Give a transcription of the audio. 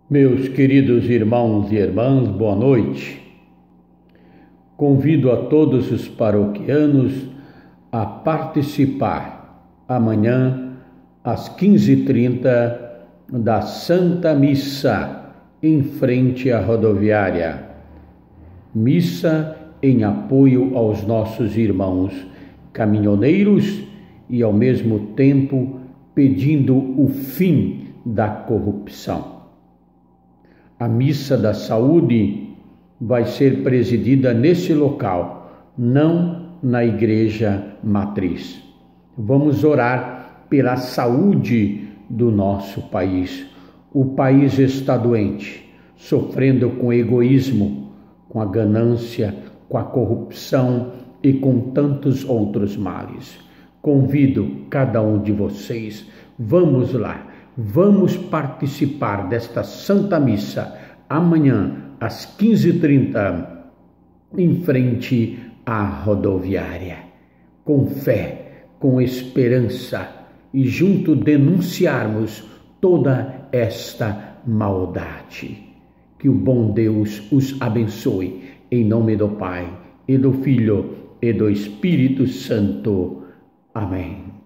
Meus queridos irmãos e irmãs, boa noite. Convido a todos os paroquianos a participar amanhã às 15h30 da Santa Missa em frente à rodoviária. Missa em apoio aos nossos irmãos caminhoneiros e ao mesmo tempo pedindo o fim da corrupção. A missa da saúde vai ser presidida nesse local, não na igreja matriz. Vamos orar pela saúde do nosso país. O país está doente, sofrendo com egoísmo, com a ganância, com a corrupção e com tantos outros males. Convido cada um de vocês, vamos lá. Vamos participar desta Santa Missa amanhã às 15h30 em frente à rodoviária. Com fé, com esperança e junto denunciarmos toda esta maldade. Que o bom Deus os abençoe. Em nome do Pai, e do Filho, e do Espírito Santo. Amém.